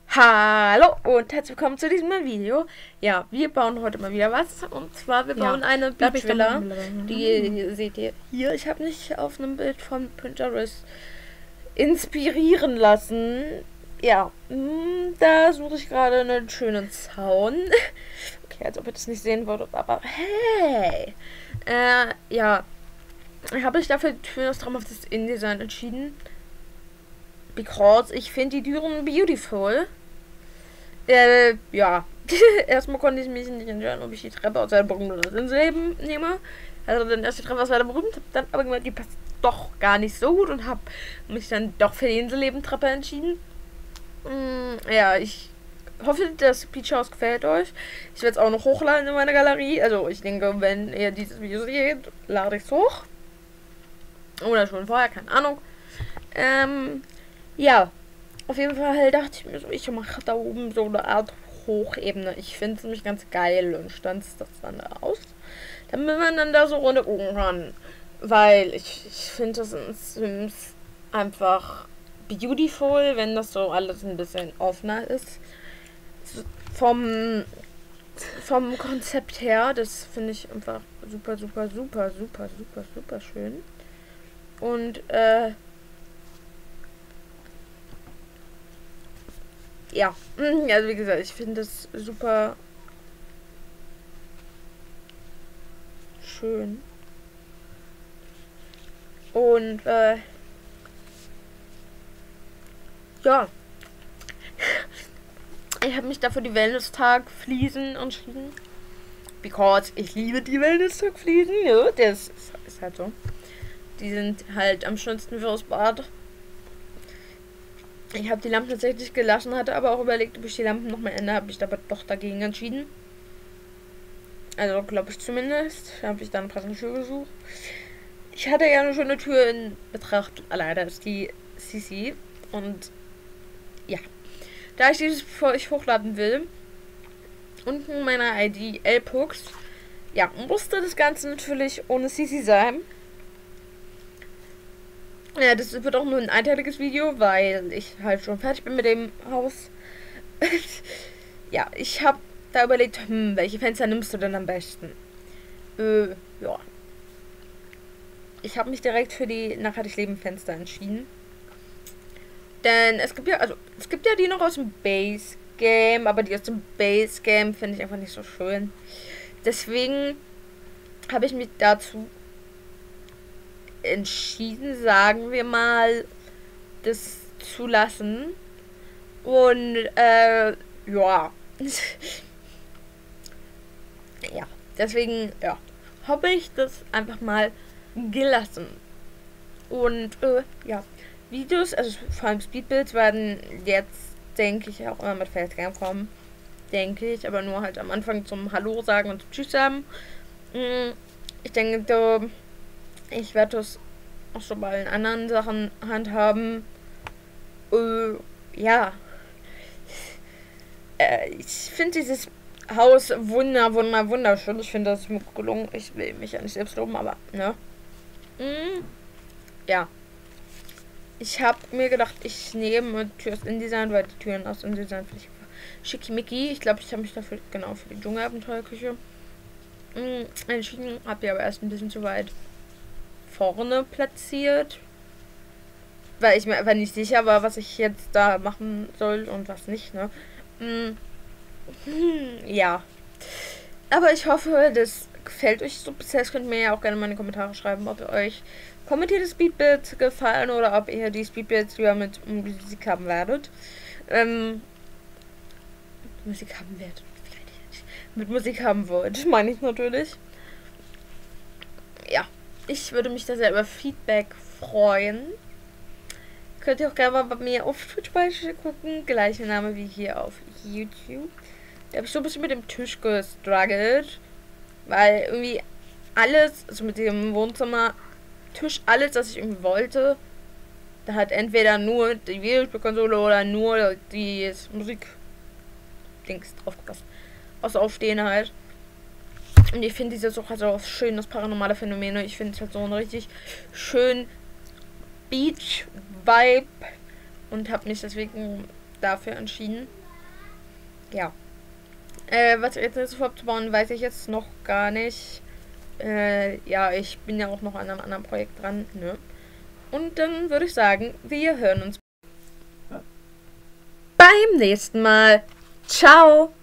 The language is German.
Hallo und herzlich willkommen zu diesem Video. Ja, wir bauen heute mal wieder was. Und zwar, wir bauen eine Beachvilla. Die seht ihr hier. Ich habe mich auf einem Bild von Pinterest inspirieren lassen. Ja, da suche ich gerade einen schönen Zaun. Okay, als ob ihr das nicht sehen würdet, aber hey. Ja, habe ich dafür für das traumhaftes InDesign entschieden. Because ich finde die Türen beautiful. Ja. Erstmal konnte ich mich nicht entscheiden, ob ich die Treppe aus der berühmt oder das Inselleben nehme. Also dann erst die Treppe aus der berühmt, hab dann aber gemerkt, die passt doch gar nicht so gut und habe mich dann doch für die Inselleben-Treppe entschieden. Ja, ich hoffe, das Beach House gefällt euch. Ich werde es auch noch hochladen in meiner Galerie. Also ich denke, wenn ihr dieses Video seht, lade ich es hoch. Oder schon vorher, keine Ahnung. Ja. Auf jeden Fall dachte ich mir so, ich mache da oben so eine Art Hochebene. Ich finde es nämlich ganz geil und stand das dann da aus. Damit man dann da so runter gucken kann. Weil ich finde das in Sims einfach beautiful, wenn das so alles ein bisschen offener ist. Vom Konzept her, das finde ich einfach super, super, super, super, super, super schön. Und, ja, also wie gesagt, ich finde das super schön. Und, ja. Ich habe mich dafür die Wellness-Tag-Fliesen entschieden. Because ich liebe die Wellness-Tag-Fliesen. Ja, das ist halt so. Die sind halt am schönsten fürs Bad. Ich habe die Lampen tatsächlich gelassen, hatte aber auch überlegt, ob ich die Lampen nochmal ändere. Habe ich aber doch dagegen entschieden. Also glaube ich zumindest. Da habe ich dann eine passende Tür gesucht. Ich hatte ja eine schöne Tür in Betracht. Leider ist die CC. Und ja. Da ich dieses für euch hochladen will, unten in meiner ID Lpux, ja, musste das Ganze natürlich ohne CC sein. Ja, das wird auch nur ein einteiliges Video, weil ich halt schon fertig bin mit dem Haus. Ja, ich habe da überlegt, welche Fenster nimmst du denn am besten? Ja. Ich habe mich direkt für die nachhaltig leben Fenster entschieden. Denn es gibt ja die noch aus dem Base Game, aber die aus dem Base Game finde ich einfach nicht so schön. Deswegen habe ich mich dazu entschieden, sagen wir mal, das zu lassen. Und, ja. Ja, deswegen, ja, habe ich das einfach mal gelassen. Und, ja, Videos, also vor allem Speedbuilds, werden jetzt, denke ich, auch immer mit Facecam kommen. Denke ich, aber nur halt am Anfang zum Hallo sagen und zum Tschüss sagen. Ich denke, ich werde das auch schon bei allen anderen Sachen handhaben. Ja. Ich finde dieses Haus wunderschön. Ich finde das ist mir gut gelungen. Ich will mich ja nicht selbst loben, aber, ne? Ja. Ich habe mir gedacht, ich nehme Tür aus InDesign, weil die Türen aus InDesign finde ich schickimicki. Ich glaube, ich habe mich dafür genau für die Dschungelabenteuerküche entschieden. Habe die aber erst ein bisschen zu weit vorne platziert, weil ich mir einfach nicht sicher war, was ich jetzt da machen soll und was nicht, ne? Ja. Aber ich hoffe, das gefällt euch so bisher. Könnt ihr mir ja auch gerne mal in die Kommentare schreiben, ob ihr euch kommentierte Speedbuilds gefallen oder ob ihr die Speedbuilds lieber mit Musik haben werdet. Musik haben werdet. Mit Musik haben wollt, meine ich natürlich. Ja. Ich würde mich da sehr über Feedback freuen. Könnt ihr auch gerne mal bei mir auf Twitch gucken. Gleicher Name wie hier auf YouTube. Da habe ich so ein bisschen mit dem Tisch gestruggelt. Weil irgendwie alles, also mit dem Wohnzimmer-Tisch, alles, was ich irgendwie wollte, da hat entweder nur die Videospielkonsole oder nur die Musik-Dings draufgepasst. Außer Aufstehen halt. Und ich finde dieses auch also schön, das paranormale Phänomen. Ich finde es halt so ein richtig schön Beach-Vibe und habe mich deswegen dafür entschieden. ja. Was jetzt ist aufzubauen, weiß ich jetzt noch gar nicht. Ja, ich bin ja auch noch an einem anderen Projekt dran, ne? Und dann würde ich sagen, wir hören uns beim nächsten Mal. Ciao!